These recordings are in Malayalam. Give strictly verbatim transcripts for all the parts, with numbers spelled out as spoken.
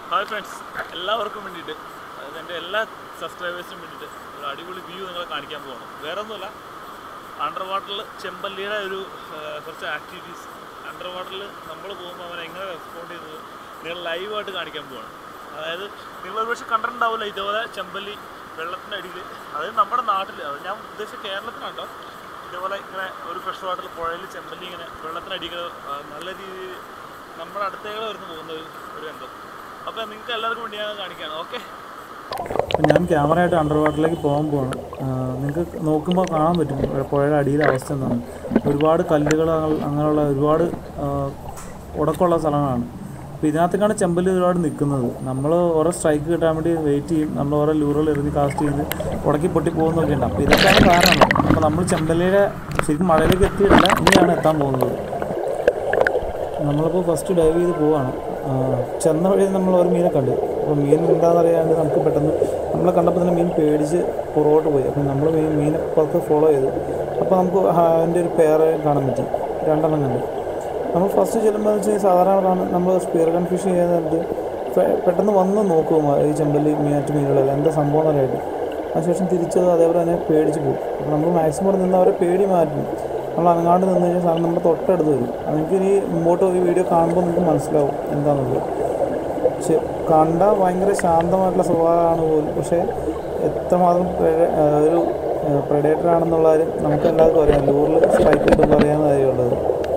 ഹായ് ഫ്രണ്ട്സ്, എല്ലാവർക്കും വേണ്ടിയിട്ട് അതായത് എൻ്റെ എല്ലാ സബ്സ്ക്രൈബേഴ്സിനും വേണ്ടിയിട്ട് ഒരു അടിപൊളി വ്യൂ നിങ്ങളെ കാണിക്കാൻ പോകണം. വേറെ ഒന്നുമല്ല, അണ്ടർ വാട്ടറിൽ ചെമ്പല്ലിയുടെ ഒരു കുറച്ച് ആക്ടിവിറ്റീസ് അണ്ടർ വാട്ടറിൽ നമ്മൾ പോകുമ്പോൾ അവൻ എങ്ങനെ റെസ്പോണ്ട് ചെയ്യുന്നത് നിങ്ങൾ ലൈവായിട്ട് കാണിക്കാൻ പോവാണ്. അതായത് നിങ്ങളൊരു പക്ഷേ കണ്ടിട്ടുണ്ടാവില്ല ഇതുപോലെ ചെമ്പല്ലി വെള്ളത്തിനടിയിൽ, അതായത് നമ്മുടെ നാട്ടിൽ, അത് ഞാൻ ഉദ്ദേശിച്ച കേരളത്തിനാട്ടോ, ഇതേപോലെ ഇങ്ങനെ ഒരു ഫ്രഷ് വാട്ടറിൽ പുഴയിൽ ചെമ്പല്ലി ഇങ്ങനെ വെള്ളത്തിനടിയിൽ നല്ല രീതിയിൽ നമ്മുടെ അടുത്തേക്ക് വരുന്ന പോകുന്ന ഒരു രംഗം. അപ്പോൾ നിങ്ങൾക്ക് എല്ലാവർക്കും വേണ്ടി ഞാൻ കാണിക്കുകയാണ്. ഓക്കെ, ഞാൻ ക്യാമറയായിട്ട് അണ്ടർ വാട്ടറിലേക്ക് പോകാൻ പോവാണ്. നിങ്ങൾക്ക് നോക്കുമ്പോൾ കാണാൻ പറ്റും പുഴയുടെ അടിയിലെ അവസ്ഥ എന്താണ്. ഒരുപാട് കല്ലുകൾ അങ്ങനെയുള്ള ഒരുപാട് ഉടക്കമുള്ള സ്ഥലങ്ങളാണ്. അപ്പോൾ ഇതിനകത്തേക്കാണ് ചെമ്പല്ലി ഒരുപാട് നിൽക്കുന്നത്. നമ്മൾ ഓരോ സ്ട്രൈക്ക് കിട്ടാൻ വേണ്ടി വെയിറ്റ് ചെയ്യും. നമ്മൾ ഓരോ ലൂറുകൾ എറിഞ്ഞ് കാസ്റ്റ് ചെയ്ത് ഉടക്കി പൊട്ടി പോകുന്നൊക്കെ ഉണ്ട്. അപ്പോൾ ഇതൊക്കെയാണ് കാരണം. അപ്പോൾ നമ്മൾ ചെമ്പല്ലിയുടെ ശരിക്കും മഴയിലേക്ക് എത്തിയിട്ടില്ല, ഇനിയാണ് എത്താൻ പോകുന്നത്. നമ്മളിപ്പോൾ ഫസ്റ്റ് ഡൈവ് ചെയ്ത് പോവാണ്. ചെന്ന വഴി നമ്മൾ ഒരു മീനെ കണ്ടു. അപ്പോൾ മീൻ എന്താണെന്ന് അറിയാണ്ട് നമുക്ക് പെട്ടെന്ന് നമ്മളെ കണ്ടപ്പോൾ തന്നെ മീൻ പേടിച്ച് പുറകോട്ട് പോയി. അപ്പം നമ്മൾ മീൻ മീനെ പുറത്ത് ഫോളോ ചെയ്തു. അപ്പോൾ നമുക്ക് അതിൻ്റെ ഒരു പെയർ കാണാൻ പറ്റി, രണ്ടെണ്ണം കണ്ട്. നമ്മൾ ഫസ്റ്റ് ചെല്ലുമ്പോൾ എന്ന് വെച്ചാൽ സാധാരണ നമ്മൾ സ്പിയർ ഗൺ ഫിഷ് ചെയ്യുന്നത് പെട്ടെന്ന് വന്ന് നോക്കും ഈ ചെമ്പല്ലി മീനാറ്റ് മീനുകളെല്ലാം എന്താ സംഭവം എന്നറിയായിട്ട്. അതിനുശേഷം തിരിച്ചത് അതേപോലെ തന്നെ പേടിച്ച് പോകും. അപ്പോൾ നമ്മൾ മാക്സിമം ഇവിടെ നിന്ന് അവരെ പേടി മാറ്റും. നമ്മൾ അങ്ങാണ്ട് നിന്ന് കഴിഞ്ഞാൽ സാധനം നമ്മുടെ തൊട്ടടുത്ത് വരും. നിങ്ങൾക്ക് ഇനി മുമ്പോട്ട് ഈ വീഡിയോ കാണുമ്പോൾ നിങ്ങൾക്ക് മനസ്സിലാവും എന്താണെന്നുള്ളത്. പക്ഷെ കണ്ടാൽ ഭയങ്കര ശാന്തമായിട്ടുള്ള സ്വഭാവമാണ് പോലും, പക്ഷേ എത്രമാത്രം ഒരു പ്രെഡേറ്റർ ആണെന്നുള്ള കാര്യം നമുക്ക് എല്ലാവർക്കും അറിയാം. ലൂറിൽ സ്ട്രൈക്ക് കിട്ടുമ്പോൾ അറിയാവുന്ന കാര്യമുള്ളത്.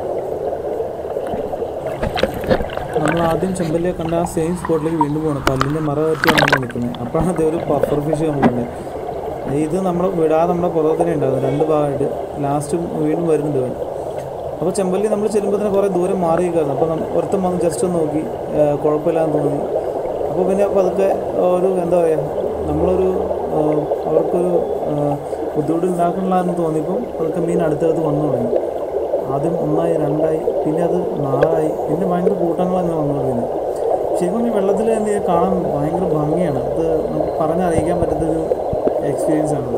നമ്മൾ ആദ്യം ചെമ്പല്ലിയെ കണ്ട ആ സെയിം സ്പോട്ടിലേക്ക് വീണ്ടും പോകണം. കല്ലിൻ്റെ മറ പറ്റിയാണ് നമ്മൾ നിൽക്കുന്നത്. അപ്പോഴാണ് അതേ ഒരു പഫർ ഫിഷ് നമ്മളുണ്ട്. ഇത് നമ്മൾ വിടാതെ നമ്മുടെ പുറത്ത് തന്നെ ഉണ്ടാകും, രണ്ട് ഭാഗമായിട്ട്. ലാസ്റ്റ് വീണ്ടും വരുന്നുണ്ട് അവൻ. അപ്പോൾ ചെമ്പല്ലി നമ്മൾ ചെല്ലുമ്പോൾ തന്നെ കുറേ ദൂരം മാറി നിൽക്കായിരുന്നു. അപ്പോൾ നമ്മൾ ഒരുത്തം വന്ന് ജസ്റ്റ് ഒന്ന് നോക്കി, കുഴപ്പമില്ലാന്ന് തോന്നി. അപ്പോൾ പിന്നെ അപ്പോൾ അതൊക്കെ ഒരു എന്താ പറയുക, നമ്മളൊരു അവർക്കൊരു ബുദ്ധിമുട്ട് ഉണ്ടാക്കണില്ലെന്ന് തോന്നിയപ്പോൾ അതൊക്കെ മീൻ അടുത്തടുത്ത് വന്നു തുടങ്ങി. ആദ്യം ഒന്നായി, രണ്ടായി, പിന്നെ അത് നാലായി, പിന്നെ ഭയങ്കര കൂട്ടങ്ങളങ്ങനെ വന്നു തുടങ്ങി. ശരിക്കും ഈ വെള്ളത്തിൽ തന്നെ കാണാൻ ഭയങ്കര ഭംഗിയാണ്. അത് നമുക്ക് പറഞ്ഞറിയിക്കാൻ പറ്റുന്നൊരു എക്സ്പീരിയൻസ് ആണത്.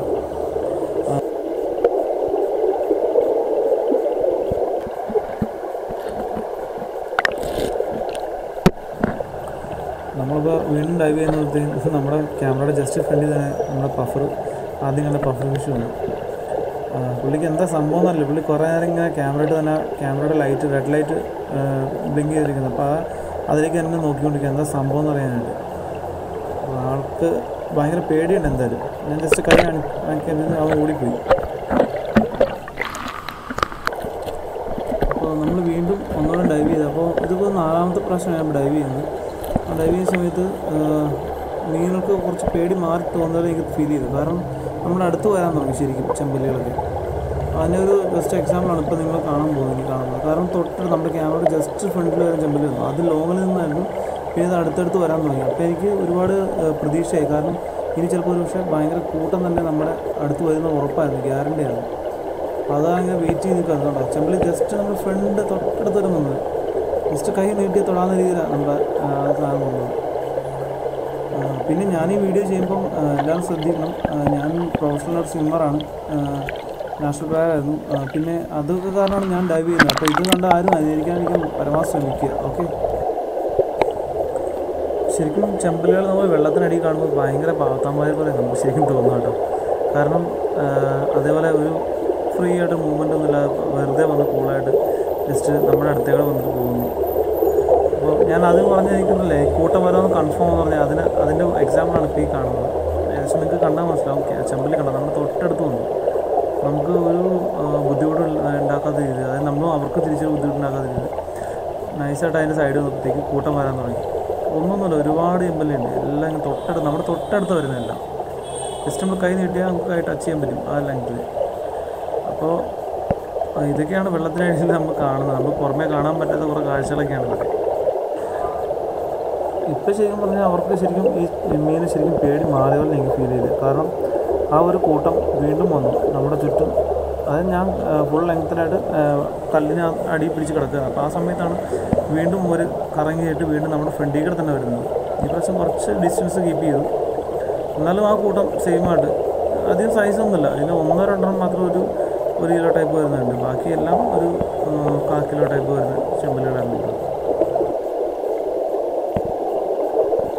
നമ്മളിപ്പോൾ വീണ്ടും ഡൈവ് ചെയ്യുന്നപ്പോഴത്തേക്കും നമ്മുടെ ക്യാമറയുടെ ജസ്റ്റ് ഫ്രണ്ടിൽ തന്നെ നമ്മുടെ പഫർ, ആദ്യം കണ്ട പഫർ ഫിഷ് വന്നു. പുള്ളിക്ക് എന്താ സംഭവം എന്നല്ല, പുള്ളി കുറേ നേരം ഇങ്ങനെ ക്യാമറയിട്ട് തന്നെ ക്യാമറയുടെ ലൈറ്റ് റെഡ് ലൈറ്റ് ബ്ലിങ്ക് ചെയ്തിരിക്കുന്നത്. അപ്പോൾ ആ അതിലേക്ക് തന്നെ നോക്കിക്കൊണ്ടിരിക്കുക എന്താ സംഭവം എന്ന് അറിയാനായിട്ട്. അപ്പോൾ ആൾക്ക് ഭയങ്കര പേടിയുണ്ട് എന്തായാലും. ഞാൻ ജസ്റ്റ് കൈ കാണിക്കുന്നത് അവൻ ഓടിപ്പോയി. അപ്പോൾ നമ്മൾ വീണ്ടും ഒന്നുകൂടെ ഡൈവ് ചെയ്തു. അപ്പോൾ ഇതിപ്പോൾ നാലാമത്തെ പ്രാവശ്യമാണ് ഞാൻ ഡൈവ് ചെയ്യുന്നത്. ആ ഡൈവ് ചെയ്യുന്ന സമയത്ത് മീനുകൾക്ക് കുറച്ച് പേടി മാറി തോന്നുന്നത് എനിക്ക് ഫീൽ ചെയ്തു. കാരണം നമ്മുടെ അടുത്ത് വരാൻ തുടങ്ങി ശരിക്കും ചെമ്പല്ലികളൊക്കെ. അതിൻ്റെ ഒരു ബെസ്റ്റ് എക്സാമ്പിളാണ് ഇപ്പോൾ നിങ്ങൾ കാണാൻ പോകുന്നത്, എനിക്ക് കാണുന്നത്. കാരണം തൊട്ട് നമ്മുടെ ക്യാമറ ജസ്റ്റ് ഫ്രണ്ടിൽ വരാൻ ചെമ്പല്ലി വന്നു. അത് ലോങ്ങിൽ നിന്നായിരുന്നു, പിന്നെ ഇത് അടുത്തടുത്ത് വരാൻ തുടങ്ങി. അപ്പോൾ എനിക്ക് ഒരുപാട് പ്രതീക്ഷയായി. കാരണം ഇനി ചിലപ്പോൾ ഒരു പക്ഷേ ഭയങ്കര കൂട്ടം തന്നെ നമ്മുടെ അടുത്ത് വരുന്ന ഉറപ്പായിരുന്നു, ഗ്യാരണ്ടി ആയിരുന്നു. അപ്പോൾ അതങ്ങനെ വെയിറ്റ് ചെയ്ത് നിൽക്കുക. അതുകൊണ്ടാണ് ചെമ്പല്ലി ജസ്റ്റ് നമ്മുടെ ഫ്രണ്ട് തൊട്ടടുത്ത് വരെ നിന്നത്. ജസ്റ്റ് കൈ നീട്ടി തൊടാവുന്ന രീതിയിലാണ് നമ്മുടെ സാധനം വന്നത്. പിന്നെ ഞാൻ ഈ വീഡിയോ ചെയ്യുമ്പം എല്ലാവരും ശ്രദ്ധിക്കണം, ഞാൻ പ്രൊഫഷണൽ സ്വിമ്മറാണ്, നാഷണൽ പ്ലെയർ ആയിരുന്നു. പിന്നെ അതൊക്കെ കാരണമാണ് ഞാൻ ഡൈവ് ചെയ്യുന്നത്. അപ്പോൾ ഇത് കണ്ട് ആരും അനുകരിക്കാതിരിക്കാൻ പരമാവധി ശ്രമിക്കുക. ഓക്കെ, ശരിക്കും ചെമ്പല്ലികൾ നമ്മൾ വെള്ളത്തിനടി കാണുമ്പോൾ ഭയങ്കര പാവത്താന്മാരെ പോലെ നമുക്ക് ശരിക്കും തോന്നുന്നു കേട്ടോ. കാരണം അതേപോലെ ഒരു ഫ്രീ ആയിട്ട് മൂവ്മെൻ്റ് ഒന്നുമില്ല, വെറുതെ വന്ന് കൂളായിട്ട് ജസ്റ്റ് നമ്മുടെ അടുത്തേക്ക് വന്നിട്ട് പോകുന്നു. അപ്പോൾ ഞാൻ ആദ്യം പറഞ്ഞിരിക്കുന്നില്ലേ കൂട്ടം വരാമെന്ന് കൺഫേം എന്ന് പറഞ്ഞാൽ അതിന് അതിൻ്റെ എക്സാമ്പിളാണ് ഇപ്പോൾ ഈ കാണുന്നത്. ഏകദേശം നിങ്ങൾക്ക് കണ്ടാൽ മനസ്സിലാവും. ചെമ്പല്ലി കണ്ടാൽ നമ്മൾ തൊട്ടടുത്ത് വന്നു. നമുക്ക് ഒരു ബുദ്ധിമുട്ട് ഉണ്ടാക്കാത്ത രീതി, അതായത് നമ്മൾ അവർക്ക് തിരിച്ചൊരു ബുദ്ധിമുട്ടുണ്ടാക്കാത്ത രീതി നൈസായിട്ട് അതിൻ്റെ സൈഡ് നോക്കിയത്തേക്ക് കൂട്ടം വരാൻ തുടങ്ങി. ഒന്നൊന്നുമില്ല, ഒരുപാട് ചെമ്പല്ലി ഉണ്ട്. എല്ലാം ഇങ്ങനെ തൊട്ടടുത്ത് നമ്മുടെ തൊട്ടടുത്ത് വരുന്നതല്ല. ജസ്റ്റ് നമ്മൾ കൈ നീട്ടിയാൽ നമുക്ക് കൈ ടച്ച് ചെയ്യാൻ പറ്റും ആ ലെങ്ത്തിൽ. അപ്പോൾ ഇതൊക്കെയാണ് വെള്ളത്തിനടിയിൽ നമ്മൾ കാണുന്നത്. നമ്മൾ പുറമേ കാണാൻ പറ്റാത്ത കുറേ കാഴ്ചകളൊക്കെയാണ് ഇതൊക്കെ. ഇപ്പോൾ ശരിക്കും പറഞ്ഞാൽ അവർക്ക് ശരിക്കും ഈ മീന് ശരിക്കും പേടി മാറിയ പോലെ എനിക്ക് ഫീൽ ചെയ്ത്. കാരണം ആ ഒരു കൂട്ടം വീണ്ടും വന്നു നമ്മുടെ ചുറ്റും. അതായത് ഞാൻ ഫുൾ ലെങ്ത്തിലായിട്ട് കല്ലിന് അടി പിടിച്ച് കിടക്കുകയാണ്. അപ്പോൾ ആ സമയത്താണ് വീണ്ടും ഒരു കറങ്ങിയിട്ട് വീണ്ടും നമ്മുടെ ഫ്രണ്ടിൽ കൂടെ തന്നെ വരുന്നത്. ഈ പ്രാവശ്യം കുറച്ച് ഡിസ്റ്റൻസ് കീപ്പ് ചെയ്തു. എന്നാലും ആ കൂട്ടം സെയിമായിട്ട് അധികം സൈസൊന്നുമില്ല. ഇതിന് ഒന്നോ രണ്ടെണ്ണം മാത്രം ഒരു ഒരു കിലോ ടൈപ്പ് വരുന്നുണ്ട്. ബാക്കിയെല്ലാം ഒരു കാൽ കിലോ ടൈപ്പ് വരുന്ന ചെമ്പല്ലികളായിരുന്നു.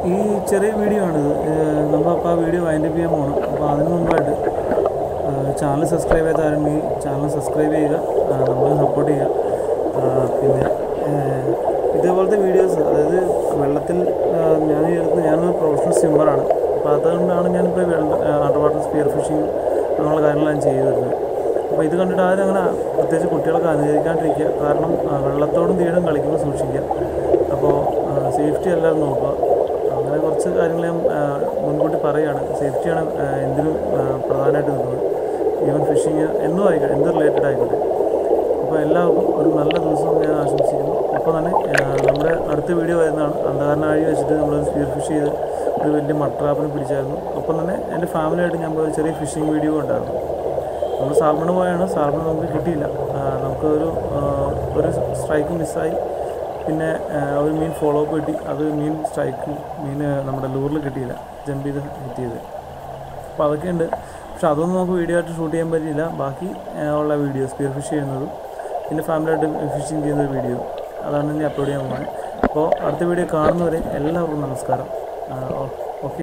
ഈ ചെറിയ വീഡിയോ ആണിത്. നമ്മളപ്പോൾ ആ വീഡിയോ വൈൻഡപ്പ് ചെയ്യാൻ പോകണം. അപ്പോൾ അതിന് മുമ്പായിട്ട് ചാനൽ സബ്സ്ക്രൈബ് ചെയ്ത ആരുണ്ടെങ്കിൽ ചാനൽ സബ്സ്ക്രൈബ് ചെയ്യുക, നമ്മളെ സപ്പോർട്ട് ചെയ്യുക. പിന്നെ ഇതേപോലത്തെ വീഡിയോസ്, അതായത് വെള്ളത്തിൽ ഞാൻ എടുത്ത് ഞാനൊരു പ്രൊഫഷണൽ സ്വിമ്മറാണ്. അപ്പോൾ അതുകൊണ്ടാണ് ഞാനിപ്പോൾ വെള്ളം അണ്ടർ വാട്ടർ സ്പിയർ ഫിഷിങ് അങ്ങനെയുള്ള കാര്യങ്ങളാണ് ഞാൻ ചെയ്തു വരുന്നത്. അപ്പോൾ ഇത് കണ്ടിട്ട് ആരും അങ്ങനെ പ്രത്യേകിച്ച് കുട്ടികളൊക്കെ അനുകരിക്കാണ്ടിരിക്കുക. കാരണം വെള്ളത്തോടും തീടും കളിക്കുമ്പോൾ സൂക്ഷിക്കുക. അപ്പോൾ സേഫ്റ്റി എല്ലാവരും നോക്കുക. അങ്ങനെ കുറച്ച് കാര്യങ്ങൾ ഞാൻ മുൻകൂട്ടി പറയുകയാണ്. സേഫ്റ്റിയാണ് എന്തിനും പ്രധാനമായിട്ട് നിൽക്കുന്നത്. ഈവൻ ഫിഷിങ് എന്നും ആയിക്കോട്ടെ, എന്ത് റിലേറ്റഡ് ആയിക്കോട്ടെ. അപ്പോൾ എല്ലാവർക്കും ഒരു നല്ല ദിവസം ഞാൻ ആശംസിക്കുന്നു. അപ്പോൾ തന്നെ നമ്മുടെ അടുത്ത വീഡിയോ വരുന്നതാണ്. അന്ധകാരനാഴി വെച്ചിട്ട് നമ്മളൊരു സ്പിയർ ഫിഷ് ചെയ്ത് ഒരു വലിയ മട്രാപ്പിനെ പിടിച്ചായിരുന്നു. ഒപ്പം തന്നെ എൻ്റെ ഫാമിലിയായിട്ട് ഞാൻ പോയ ചെറിയ ഫിഷിംഗ് വീഡിയോ ഉണ്ടായിരുന്നു. നമ്മൾ സാൽമണ് പോയാണ്. സാൽമൺ നമുക്ക് കിട്ടിയില്ല. നമുക്ക് ഒരു ഒരു സ്ട്രൈക്ക് മിസ്സായി. പിന്നെ ഒരു മീൻ ഫോളോ അപ്പ് കിട്ടി. അത് മീൻ സ്ട്രൈക്ക് മീൻ നമ്മുടെ ലൂറിൽ കിട്ടിയില്ല, ജമ്പ് ചെയ്ത് ഹിറ്റ് ചെയ്ത്. അപ്പോൾ അതൊക്കെയുണ്ട്. പക്ഷെ അതൊന്നും നമുക്ക് വീഡിയോ ആയിട്ട് ഷൂട്ട് ചെയ്യാൻ പറ്റിയില്ല. ബാക്കി ഉള്ള വീഡിയോ സ്പിയർ ഫിഷ് ചെയ്യുന്നതും പിന്നെ ഫാമിലിയായിട്ട് ഫിഷിങ് ചെയ്യുന്ന വീഡിയോ അതാണ് ഇനി അപ്ലോഡ് ചെയ്യാൻ പോകുന്നത്. അപ്പോൾ അടുത്ത വീഡിയോ കാണുന്നവരെ എല്ലാവർക്കും നമസ്കാരം. ഓക്കെ.